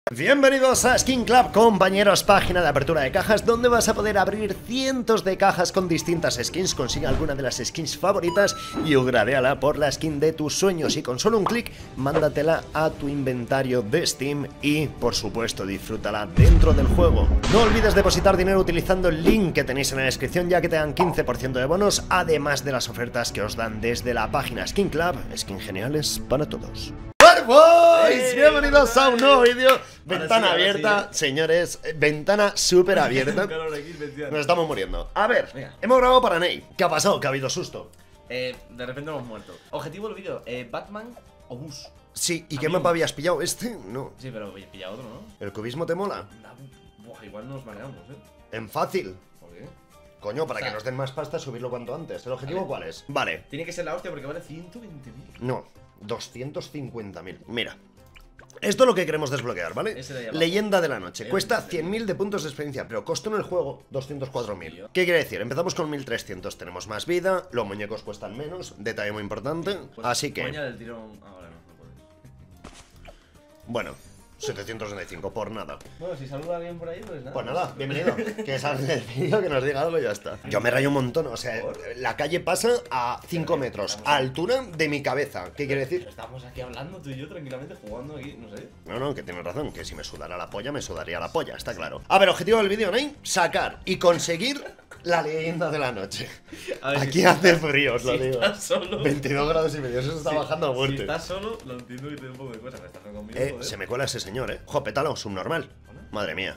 Bienvenidos a Skin Club, compañeros, página de apertura de cajas donde vas a poder abrir cientos de cajas con distintas skins. Consigue alguna de las skins favoritas y upgradeala por la skin de tus sueños y con solo un clic mándatela a tu inventario de Steam y, por supuesto, disfrútala dentro del juego. No olvides depositar dinero utilizando el link que tenéis en la descripción, ya que te dan 15% de bonos, además de las ofertas que os dan desde la página Skin Club. Skins geniales para todos. Boys, bienvenidos a un nuevo vídeo. Ventana abierta, señores, ventana súper abierta. Nos estamos muriendo. A ver, hemos grabado para Ney. ¿Qué ha pasado? ¿Que ha habido susto? De repente hemos muerto. Objetivo del vídeo, Batman o Bus. Sí, ¿y qué mapa habías pillado? ¿Este? No. Sí, pero he pillado otro, ¿no? ¿El cubismo te mola? Buah, igual nos mareamos, En fácil. ¿Por qué? Coño, para que nos den más pasta, subirlo cuanto antes. ¿El objetivo cuál es? Vale. Tiene que ser la hostia porque vale 120.000. No, 250.000. Mira. Esto es lo que queremos desbloquear, ¿vale? Leyenda de la noche. Cuesta 100.000 de puntos de experiencia, pero costó en el juego 204.000. ¿Qué quiere decir? Empezamos con 1.300, tenemos más vida, los muñecos cuestan menos, detalle muy importante. Así que... Del tirón... Ahora no puedes. Bueno, 765 por nada. Bueno, si saluda a alguien por ahí, pues nada. Pues nada, bienvenido. Que salga del vídeo, que nos diga algo y ya está. Yo me rayo un montón, o sea, la calle pasa a 5 metros, a altura de mi cabeza. ¿Qué quiere decir? Estamos aquí hablando tú y yo tranquilamente, jugando aquí, no sé. No, que tienes razón, que si me sudara la polla, me sudaría la polla, está claro. A ver, objetivo del vídeo, ¿no? Sacar y conseguir la leyenda de la noche. A ver, aquí si hace frío, os lo digo. Estás solo. 22 grados y medio, eso está bajando a muerte. Si estás solo, lo entiendo que te da un poco de cosa, pero estás conmigo, se me cuela ese señor, Jo, pétalo, subnormal. Madre mía.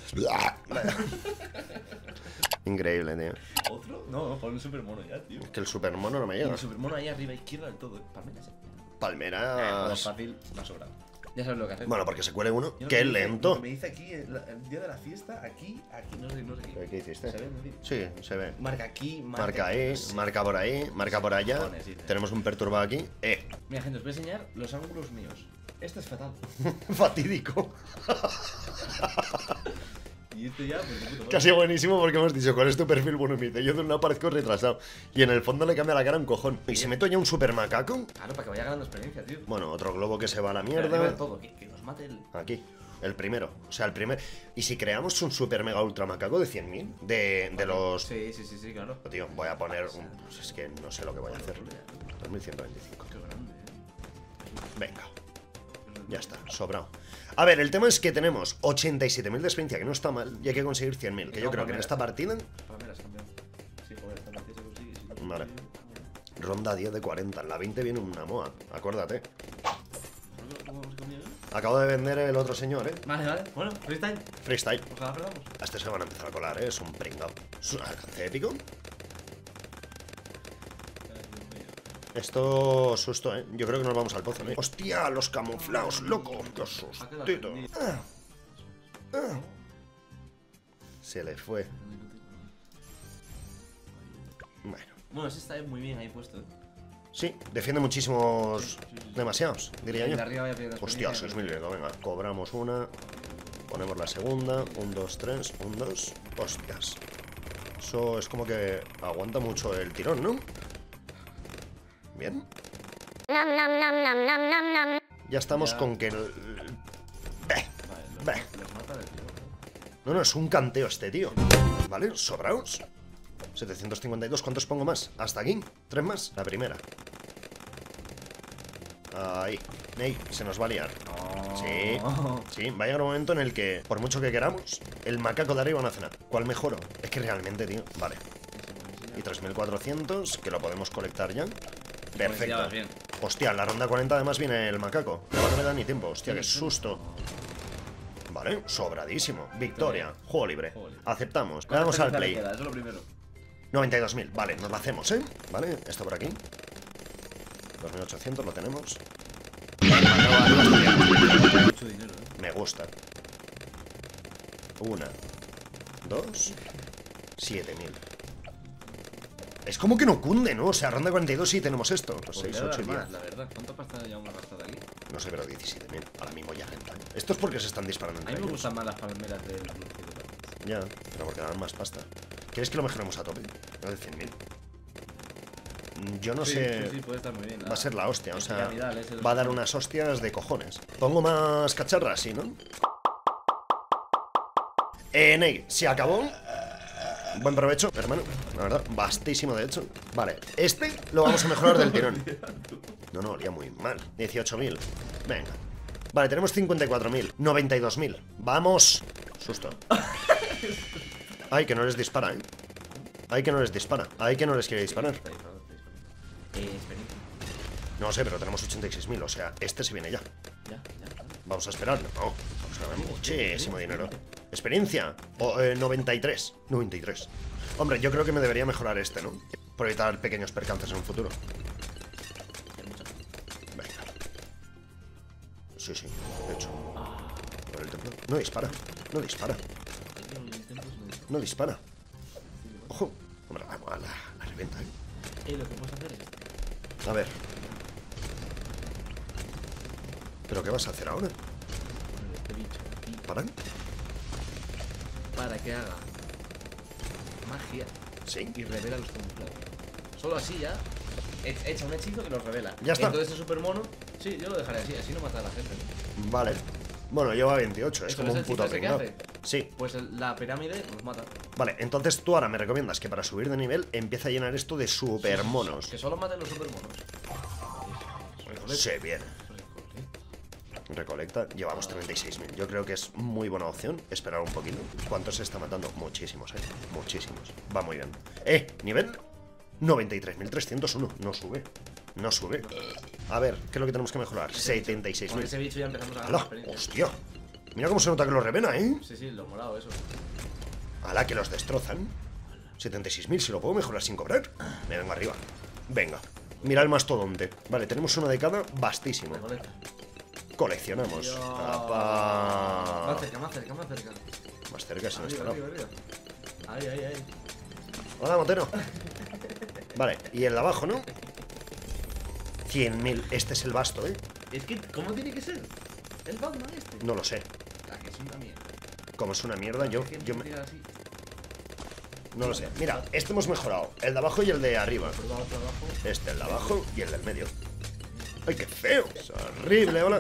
Increíble, tío. ¿Otro? No, pon un supermono ya, tío. Que el supermono no me llega. El supermono ahí arriba izquierda del todo, Palmeras. Palmeras. Más fácil, más sobrado. Ya sabes lo que hacer. Bueno, porque se cuele uno. Qué lento. Me dice aquí, el día de la fiesta, aquí, no sé qué. ¿Qué hiciste? ¿Se ve? Sí, se ve. Marca aquí, marca ahí, marca por ahí, marca por allá. Tenemos un perturbado aquí. Mira, gente, os voy a enseñar los ángulos míos. Este es fatal. Fatídico. Y este ya, pues de puto Casi buenísimo porque hemos dicho, ¿cuál es tu perfil? Bueno, me dice, yo de una parezco retrasado. Y en el fondo le cambia la cara un cojón. ¿Y si meto ya un super macaco? Claro, para que vaya ganando experiencia, tío. Bueno, otro globo que se va a la mierda. Todo, que nos mate el... Aquí. El primero, o sea, el primer. ¿Y si creamos un super mega ultra macaco de 100.000? De los... Sí, claro. Tío, voy a poner un... Pues es que no sé lo que voy a hacer. 2125. Qué grande, Venga. Ya está, sobrado. A ver, el tema es que tenemos 87.000 de experiencia, que no está mal, y hay que conseguir 100.000, que yo creo que en esta partida... Sí, joder, esta partida se consigue. Vale. Ronda 10 de 40, en la 20 viene una MOA, acuérdate. Acabo de vender el otro señor, Vale. Bueno, freestyle. Freestyle. Ojalá perdamos. A este se van a empezar a colar, es un pringao. ¿Es un alcance épico? Esto susto, yo creo que nos vamos al pozo, ¡Hostia! Los camuflados, loco. ¡Qué sustito! Se le fue. Bueno, ese está muy bien ahí puesto, Sí, defiende muchísimos... Demasiados, diría yo. Hostia, 6.000, venga, cobramos una. Ponemos la segunda. 1, 2, 3, 1, 2. Hostias. Eso es como que aguanta mucho el tirón, ¿no? Bien. Ya estamos con que... No, es un canteo este tío. Vale, sobraos. 752, ¿cuántos pongo más? Hasta aquí, 3 más, la primera. Ahí, Ney, se nos va a liar. Sí, va a llegar un momento en el que, por mucho que queramos, el macaco de arriba no hace nada. ¿Cuál mejoro? Es que realmente, tío, vale. Y 3.400, que lo podemos colectar ya. Perfecto. Hostia, en la ronda 40 además viene el macaco. No me da ni tiempo, hostia, qué susto. Vale, sobradísimo. Victoria, juego libre. Aceptamos. Le damos al play. 92.000, vale, nos la hacemos, Vale, esto por aquí. 2.800 lo tenemos. Mucho dinero, Me gusta. 1, 2, 7.000. Es como que no cunde, ¿no? O sea, ronda 42 sí tenemos esto. Pues 6, 8 y 10. La verdad, ¿cuánta pasta llevamos gastada aquí? No sé, pero 17.000. Ahora mismo ya renta. Esto es porque se están disparando entre ellos. A mí me ellos. gustan más las palmeras del... Ya, pero porque dan más pasta. ¿Quieres que lo mejoremos a tope? No de 100.000. Yo no sé... Sí, puede estar muy bien. Va a ser la hostia, o sea... Va a dar unas hostias de cojones. Pongo más cacharras, sí, ¿no? Ney, se acabó. Buen provecho, hermano. La verdad, vastísimo de hecho. Vale, este lo vamos a mejorar del tirón. No, olía muy mal. 18.000. Venga. Vale, tenemos 54.000. 92.000. Vamos. Susto. Ay, que no les dispara, Ay, que no les dispara. Ay, que no les quiere disparar. Experiencia. No sé, pero tenemos 86.000. O sea, este se viene ya. Ya. Vamos a esperar. No, vamos a ganar muchísimo dinero. Experiencia. 93. 93. Hombre, yo creo que me debería mejorar este, ¿no? Por evitar pequeños percances en un futuro. Venga. Sí, de hecho. Por el templo. No dispara. No dispara. No dispara. Ojo. Hombre, vamos a la reventa, Lo que puedes hacer es... A ver. ¿Pero qué vas a hacer ahora? Este bicho aquí, ¿Paran? para que haga magia Sí. y revela los camuflados. Solo así ya echa un hechizo que los revela. Ya está. Entonces ese super mono, sí, yo lo dejaré así no mata a la gente, ¿no? Vale. Bueno, lleva 28, es ¿Esto como es un el puto cifre que pringao. hace? Sí. Pues la pirámide los mata. Vale, entonces tú ahora me recomiendas que para subir de nivel empiece a llenar esto de super monos. Que solo maten los super monos. Se viene. Recolecta, llevamos 36.000. Yo creo que es muy buena opción esperar un poquito. ¿Cuántos se está matando? Muchísimos, muchísimos. Va muy bien. Nivel 93.301. No sube. No sube. A ver, ¿qué es lo que tenemos que mejorar? Con 76.000. ese bicho ya empezamos a ganar ¡Hala! experiencia. ¡Hostia! Mira cómo se nota que lo revena, Sí, lo morado, eso. ¡Hala, que los destrozan! 76.000, ¿se lo puedo mejorar sin cobrar? Me vengo arriba. Venga. Mira el mastodonte. Vale, tenemos uno de cada, vastísimo. Recolecta. Coleccionamos. Dios. ¡Apa! Más cerca, más cerca, más cerca. Más cerca se nos Arriba, estará. arriba, arriba. Ahí. Hola, motero. Vale, y el de abajo, ¿no? 100.000. Este es el basto, Es que, ¿cómo tiene que ser? ¿El Batman este? No lo sé. Ah, que es una mierda. Como es una mierda, yo me... Tira así. No lo sé. Mira, este hemos mejorado. El de abajo y el de arriba. Por abajo. Este, el de abajo y el del medio. ¡Ay, qué feo! Es horrible, hola.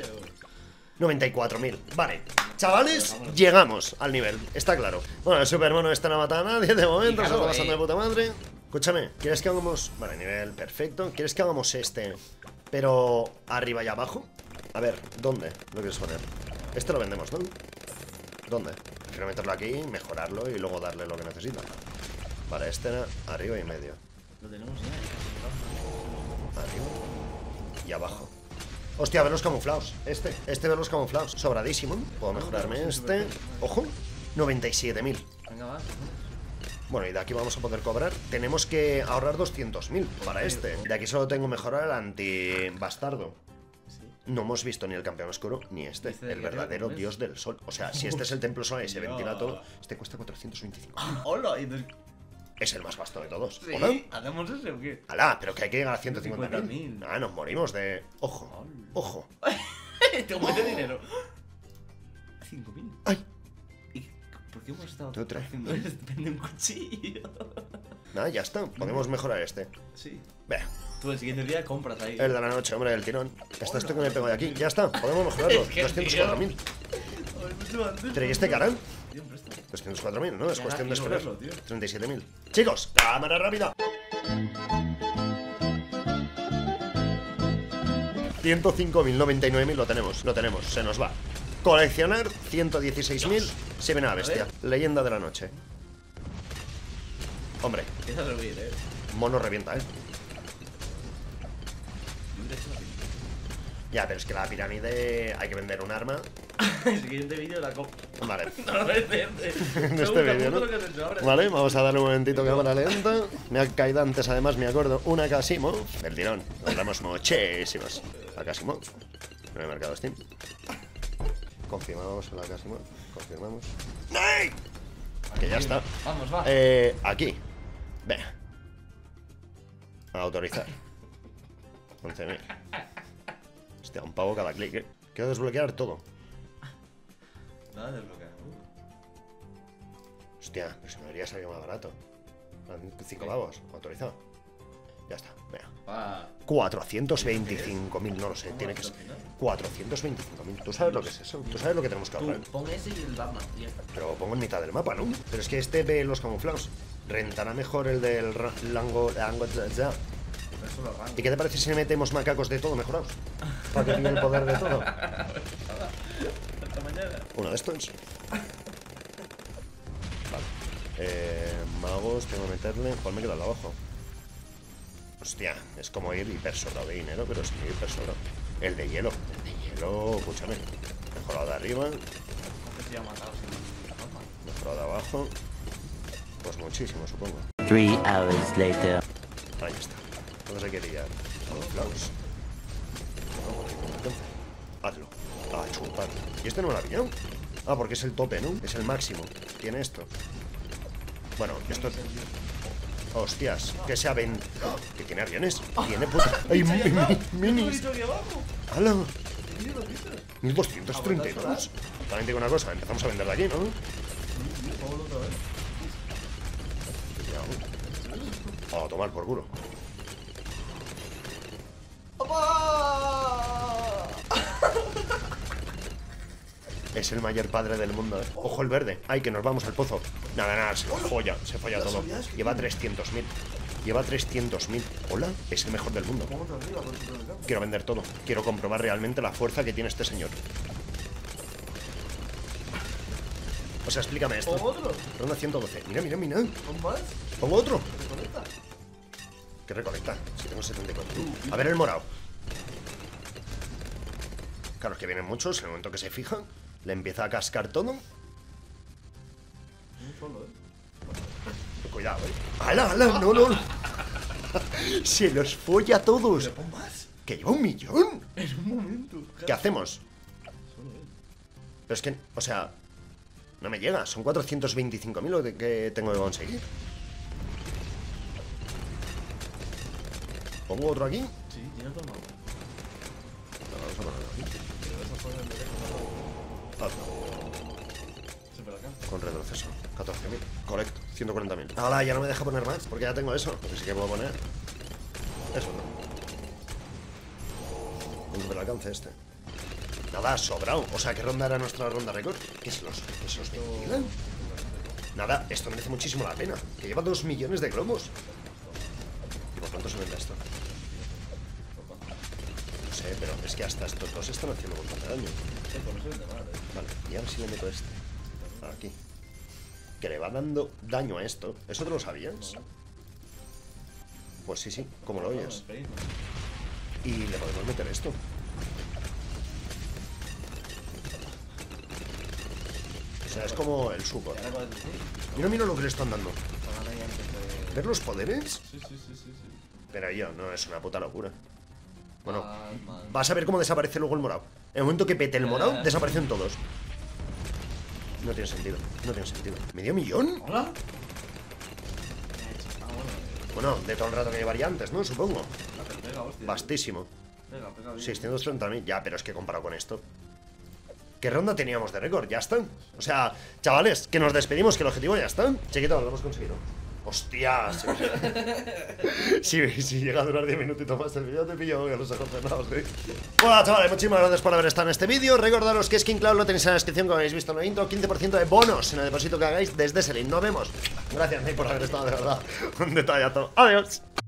94.000. Vale, chavales, llegamos al nivel. Está claro. Bueno, el supermono este no ha matado a nadie de momento. Se Claro, está pasando de puta madre. Escúchame, ¿quieres que hagamos...? Vale, nivel perfecto. ¿Quieres que hagamos este, pero arriba y abajo? A ver, ¿dónde lo quieres poner? Este lo vendemos, ¿no? ¿Dónde? Quiero meterlo aquí, mejorarlo y luego darle lo que necesita. Vale, este era arriba y medio. Lo tenemos ya. Arriba y abajo. Hostia, ver los camuflados. Este ver los camuflados. Sobradísimo. Puedo mejorarme este. Ojo, 97.000. Venga, va. Bueno, y de aquí vamos a poder cobrar. Tenemos que ahorrar 200.000 para este. De aquí solo tengo que mejorar el anti-bastardo. No hemos visto ni el campeón oscuro ni este, el verdadero dios del sol. O sea, si este es el templo solar y se ventila todo, este cuesta 425. Hola, Es el más vasto de todos. ¿sí? ¿Hola? ¿Hacemos ese o qué? ¡Hala! Pero que hay que llegar a 150.000. 150.000. Ah, nos morimos de... Ojo, ojo. Te mete dinero. 5.000. ¡Ay! ¿Y por qué hemos estado Tú trae. haciendo esto? Vende un cuchillo. Nada, ya está. Podemos mejorar este. Sí. Vea. Tú el siguiente día compras ahí. El de la noche, hombre, del tirón. Está esto que me pego de aquí. Ya está. Podemos mejorarlo. Es que, 204.000. Pero ¿y este carán? 204.000, ¿no? Es Ya, cuestión de quiero esperar. verlo, tío. 37.000. Chicos, cámara rápida. 105.000, 99.000 lo tenemos, se nos va. Coleccionar 116.000, se viene a la bestia. Leyenda de la noche. Hombre, Empieza a subir, mono revienta, Yo hubiera hecho la pinta. Ya, pero es que la pirámide hay que vender un arma. El siguiente vídeo la compro. Vale. No lo ves En este vídeo, ¿no? Vale, vamos a darle un momentito cámara lenta. Me ha caído antes, además, me acuerdo, una Casimov del tirón. Hablamos muchísimos. La Casimov. En el mercado Steam. Confirmamos la Casimov. Confirmamos. ¡Nay! Que ya está. Vamos, va. Aquí. Venga. Autorizar. 11.000. Hostia, un pavo cada clic, Quiero desbloquear todo. Nada de desbloquear. Hostia, pero si me debería salir más barato. 5 pavos, autorizado. Ya está, venga. Pa. 425.000, no lo sé, tiene que ser 425.000. ¿Tú sabes lo que es eso? ¿Tú sabes lo que tenemos que Tú, ahorrar? pon ese y el Batman y ya está. Pero pongo en mitad del mapa, ¿no? Pero es que este ve los camuflados. Rentará mejor el del Lango ya. Pero eso lo arranco. ¿Y qué te parece si le metemos macacos de todo mejorados? Para que pille el poder de todo. Hasta mañana. Uno de estos. Vale. Magos, tengo que meterle. ¿Cuál me queda al de abajo? Hostia, es como ir hipersobrado de dinero, pero sin ir hipersobrado. El de hielo. El de hielo, escúchame. Mejorado de arriba. Mejorado de abajo. Pues muchísimo, supongo. 3 hours later. Ahí está. ¿Dónde se quiere ir? Camuflados. Hazlo. Ah, chupar. ¿Y este no lo ha pillado? Ah, porque es el tope, ¿no? Es el máximo. Tiene esto. Bueno, esto... Hostias, que se ven... Que tiene aviones. Tiene puta... ¡Ay, minis! ¡Hala! 1232. También digo una cosa, empezamos a vender de aquí, ¿no? A tomar por culo. Es el mayor padre del mundo, ¿eh? Ojo el verde. Ay, que nos vamos al pozo. Nada, se folla todo. Lleva 300.000. Lleva 300.000. Hola, es el mejor del mundo. Quiero vender todo. Quiero comprobar realmente la fuerza que tiene este señor. O sea, explícame esto. ¿Pongo otro? Ronda 112. Mira. ¿Pon más? ¿Pongo otro? ¿Reconecta? ¿Qué recolecta? Si tengo 74. A ver el morado. Claro, es que vienen muchos. En el momento que se fijan, le empieza a cascar todo. Un solo, Cuidado, ¡Hala! No! Se los folla a todos. ¿Pero pon más? ¿Que lleva 1 millón? En un momento. ¿Qué hacemos? Solo Pero es que, o sea, no me llega. Son 425.000 lo que tengo que conseguir. ¿Pongo otro aquí? Sí, tiene otro mapa. Vamos a ponerlo aquí. Pero esa fue el Hazlo. Se me la acá. Con retroceso. 14.000. Correcto. 140.000. Ahora ya no me deja poner más, porque ya tengo eso. Porque sí que puedo poner. Eso no. Un super alcance este. Nada, sobrado. O sea, ¿qué ronda era nuestra ronda récord? ¿Que se los ventilan? Nada, esto merece muchísimo la pena. Que lleva 2 millones de globos. ¿Y por cuánto se vende esto? No sé, pero es que hasta estos dos están haciendo un montón de daño. Sí, por eso es de mal, Vale, y ahora sí le meto este. Aquí. Que le va dando daño a esto. ¿Eso te lo sabías? Pues sí, como lo oyes. Y le podemos meter esto. O sea, es como el support. Mira lo que le están dando. ¿Ver los poderes? Sí. Pero yo, no es una puta locura. Bueno, Mal. vas a ver cómo desaparece luego el morado. En el momento que pete el morado, desaparecen todos. No tiene sentido, ¿Medio millón? ¿Hola? Bueno, de todo el rato que llevaría antes, ¿no? Supongo. Pega, hostia. Vastísimo. Pega bien. 630.000, ya, pero es que comparado con esto. ¿Qué ronda teníamos de récord? Ya está. O sea, chavales, que nos despedimos, que el objetivo ya está. Chiquito, lo hemos conseguido. ¡Hostias! Si llega a durar 10 minutitos más el vídeo, te pillo a los ojos cerrados, ¿eh? Bueno, chavales, muchísimas gracias por haber estado en este vídeo. Recordaros que Skin Cloud lo tenéis en la descripción, como habéis visto en la intro. 15% de bonos en el depósito que hagáis desde ese link. Nos vemos. Gracias, Ney, por haber estado, de verdad. Un detallazo. Adiós.